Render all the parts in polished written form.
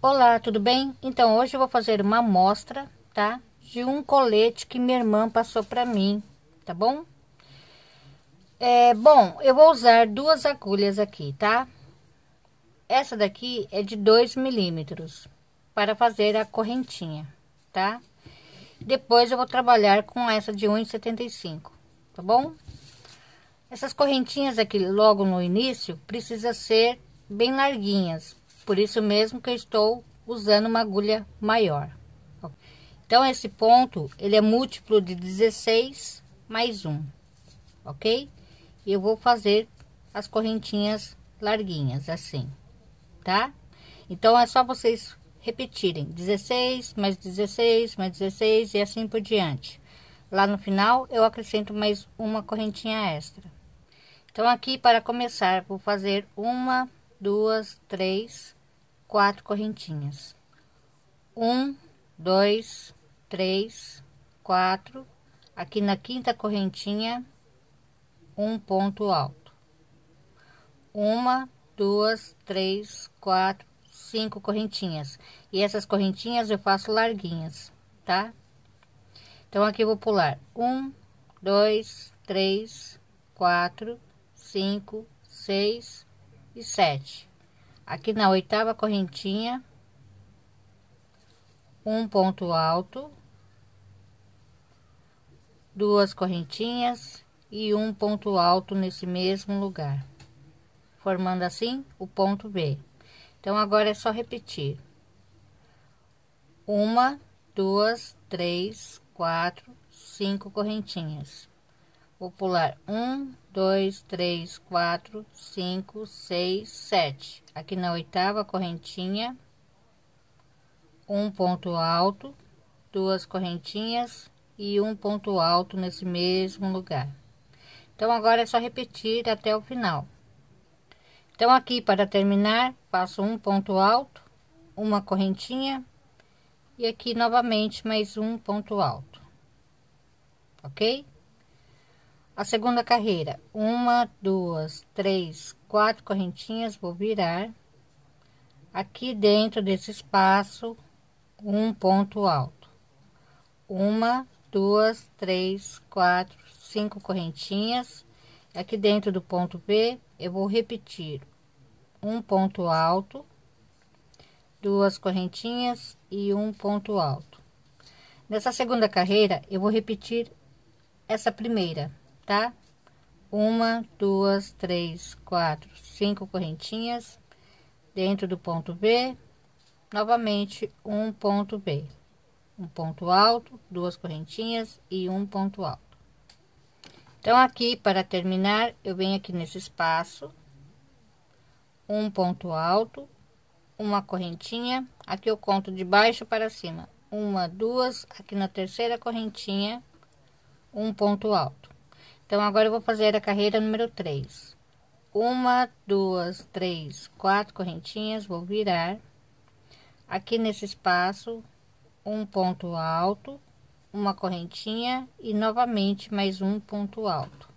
Olá, tudo bem? Então, hoje eu vou fazer uma amostra, tá? De um colete que minha irmã passou para mim, tá bom? Bom, eu vou usar duas agulhas aqui, tá? Essa daqui é de 2 milímetros para fazer a correntinha, tá? Depois eu vou trabalhar com essa de 1,75, tá bom? Essas correntinhas aqui logo no início precisa ser bem larguinhas, por isso mesmo que eu estou usando uma agulha maior. Então esse ponto ele é múltiplo de 16 mais 1, ok? E eu vou fazer as correntinhas larguinhas assim, tá? Então é só vocês repetirem 16 mais 16 mais 16 e assim por diante. Lá no final eu acrescento mais uma correntinha extra. Então aqui para começar vou fazer uma, duas, três, quatro correntinhas. 1, 2, 3, 4. Aqui na quinta correntinha, um ponto alto. 1, 2, 3, 4, 5 correntinhas. E essas correntinhas eu faço larguinhas, tá? Então aqui eu vou pular 1, 2, 3, 4, 5, 6 e 7. Aqui na oitava correntinha, um ponto alto, duas correntinhas e um ponto alto nesse mesmo lugar, formando assim o ponto B. Então agora é só repetir: uma, duas, três, quatro, 5 correntinhas. Vou pular 1, 2, 3, 4, 5, 6, 7. Aqui na oitava correntinha, um ponto alto, duas correntinhas e um ponto alto nesse mesmo lugar. Então agora é só repetir até o final. Então aqui para terminar, faço um ponto alto, uma correntinha e aqui novamente mais um ponto alto, ok? A segunda carreira, uma, duas, três, 4 correntinhas, vou virar. Aqui dentro desse espaço, um ponto alto. Uma, duas, três, 4, 5 correntinhas. Aqui dentro do ponto B, eu vou repetir um ponto alto, duas correntinhas e um ponto alto. Nessa segunda carreira, eu vou repetir essa primeira, tá? Uma, duas, três, 4, 5 correntinhas dentro do ponto B, novamente um ponto B, um ponto alto, duas correntinhas e um ponto alto. Então aqui para terminar eu venho aqui nesse espaço, um ponto alto, uma correntinha, aqui eu conto de baixo para cima, uma, duas, aqui na terceira correntinha, um ponto alto. Então agora eu vou fazer a carreira número 3. Uma, duas, três, 4 correntinhas, vou virar. Aqui nesse espaço, um ponto alto, uma correntinha e novamente mais um ponto alto.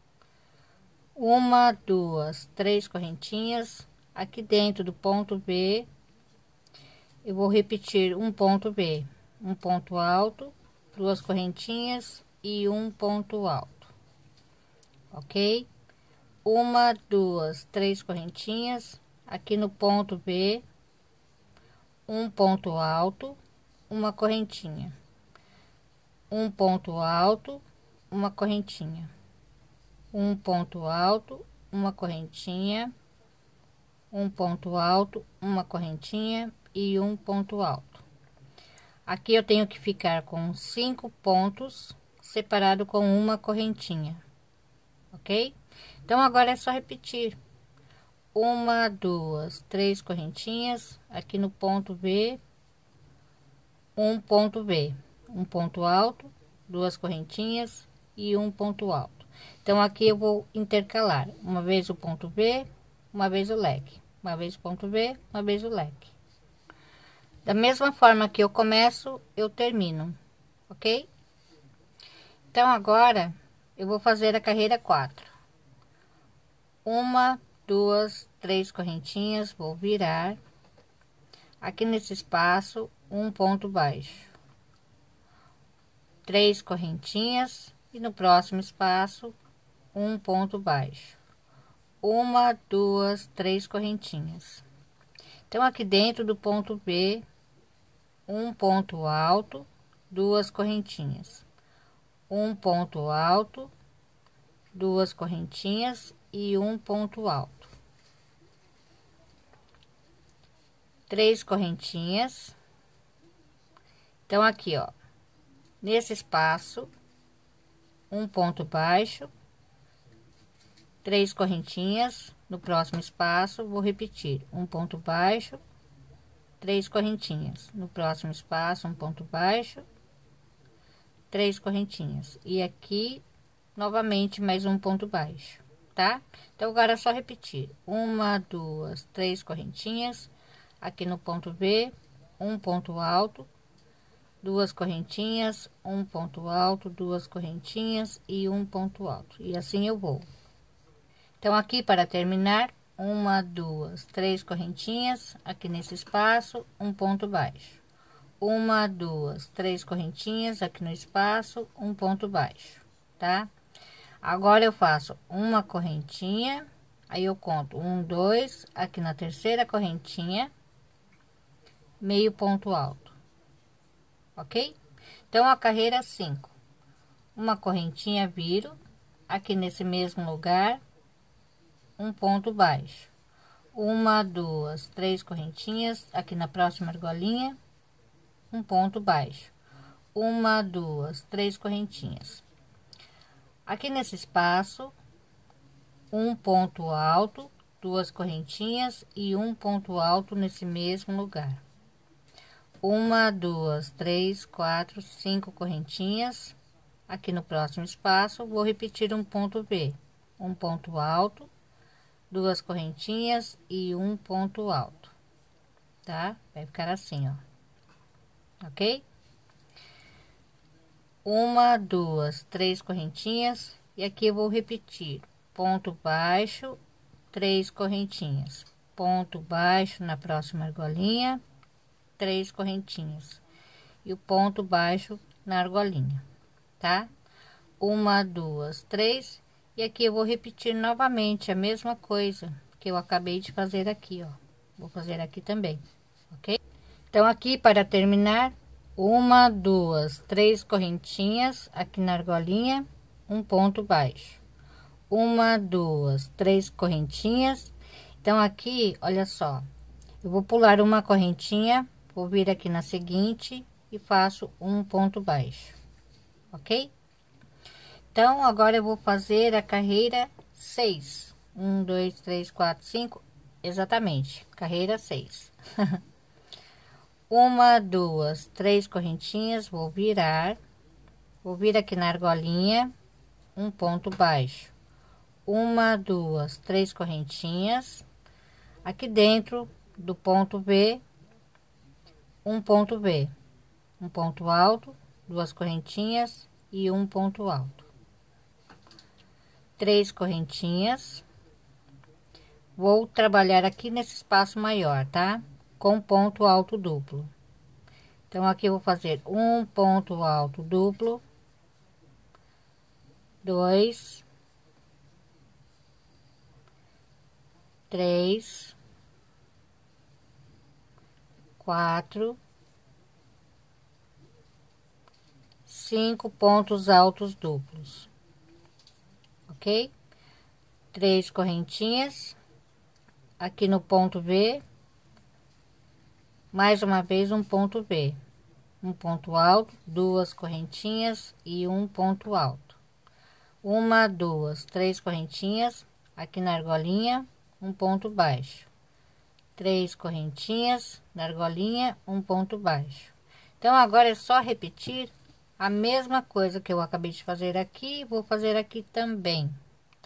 Uma, duas, três correntinhas. Aqui dentro do ponto B, eu vou repetir um ponto B, um ponto alto, duas correntinhas e um ponto alto. Ok? Uma, duas, três correntinhas. Aqui no ponto B, um ponto alto, uma correntinha, um ponto alto, uma correntinha, um ponto alto, uma correntinha, um ponto alto, uma correntinha e um ponto alto. Aqui eu tenho que ficar com 5 pontos separado com uma correntinha, ok? Então agora é só repetir: uma, duas, três correntinhas. Aqui no ponto B, um ponto B, um ponto alto, duas correntinhas e um ponto alto. Então aqui eu vou intercalar uma vez o ponto B, uma vez o leque, uma vez o ponto B, uma vez o leque. Da mesma forma que eu começo, eu termino, ok? Então agora eu vou fazer a carreira 4. Uma, duas, três correntinhas, vou virar. aqui nesse espaço, um ponto baixo, 3 correntinhas e no próximo espaço, um ponto baixo, uma, duas, 3 correntinhas. Então, aqui dentro do ponto B, um ponto alto, 2 correntinhas, um ponto alto, 2 correntinhas e um ponto alto, 3 correntinhas. Então, aqui, ó, nesse espaço, um ponto baixo, 3 correntinhas. No próximo espaço, vou repetir um ponto baixo, 3 correntinhas. No próximo espaço, um ponto baixo, 3 correntinhas. E aqui, novamente, mais um ponto baixo, tá? Então, agora é só repetir: uma, duas, 3 correntinhas. Aqui no ponto B, um ponto alto, 2 correntinhas, um ponto alto, 2 correntinhas e um ponto alto. E assim eu vou. Então, aqui para terminar, uma, duas, 3 correntinhas. Aqui nesse espaço, um ponto baixo, uma, duas, 3 correntinhas. Aqui no espaço, um ponto baixo, tá? Agora eu faço uma correntinha, aí eu conto 1, 2, aqui na terceira correntinha, meio ponto alto, ok? Então, a carreira 5, uma correntinha, viro aqui nesse mesmo lugar, um ponto baixo, uma, duas, 3 correntinhas. Aqui na próxima argolinha, um ponto baixo, uma, duas, 3 correntinhas. Aqui nesse espaço, um ponto alto, 2 correntinhas e um ponto alto nesse mesmo lugar, uma, duas, 3, 4, 5 correntinhas. Aqui no próximo espaço, vou repetir um ponto B, um ponto alto, 2 correntinhas e um ponto alto, tá? Vai ficar assim, ó, ok? Uma, duas, 3 correntinhas e aqui eu vou repetir ponto baixo, 3 correntinhas, ponto baixo na próxima argolinha, 3 correntinhas e o ponto baixo na argolinha, tá? Uma, duas, 3. E aqui eu vou repetir novamente a mesma coisa que eu acabei de fazer aqui, ó. Vou fazer aqui também, ok? Então, aqui para terminar, uma, duas, 3 correntinhas aqui na argolinha, um ponto baixo, uma, duas, 3 correntinhas. Então, aqui, olha só, eu vou pular uma correntinha, vou vir aqui na seguinte e faço um ponto baixo, ok? Então, agora eu vou fazer a carreira 6. 1, 2, 3, 4, 5. Exatamente, carreira 6. Uma, duas, 3 correntinhas, vou vir aqui na argolinha, um ponto baixo. Uma, duas, 3 correntinhas. Aqui dentro do ponto B, um ponto B, um ponto alto, 2 correntinhas e um ponto alto. 3 correntinhas, vou trabalhar aqui nesse espaço maior, tá? Com ponto alto duplo. Então, aqui eu vou fazer um ponto alto duplo, 2, 3, 4, 5 pontos altos duplos, ok? 3 correntinhas aqui no ponto B, mais uma vez um ponto B, um ponto alto, 2 correntinhas e um ponto alto, uma, duas, 3 correntinhas aqui na argolinha, um ponto baixo, 3 correntinhas na argolinha, um ponto baixo. Então, agora é só repetir a mesma coisa que eu acabei de fazer aqui, vou fazer aqui também,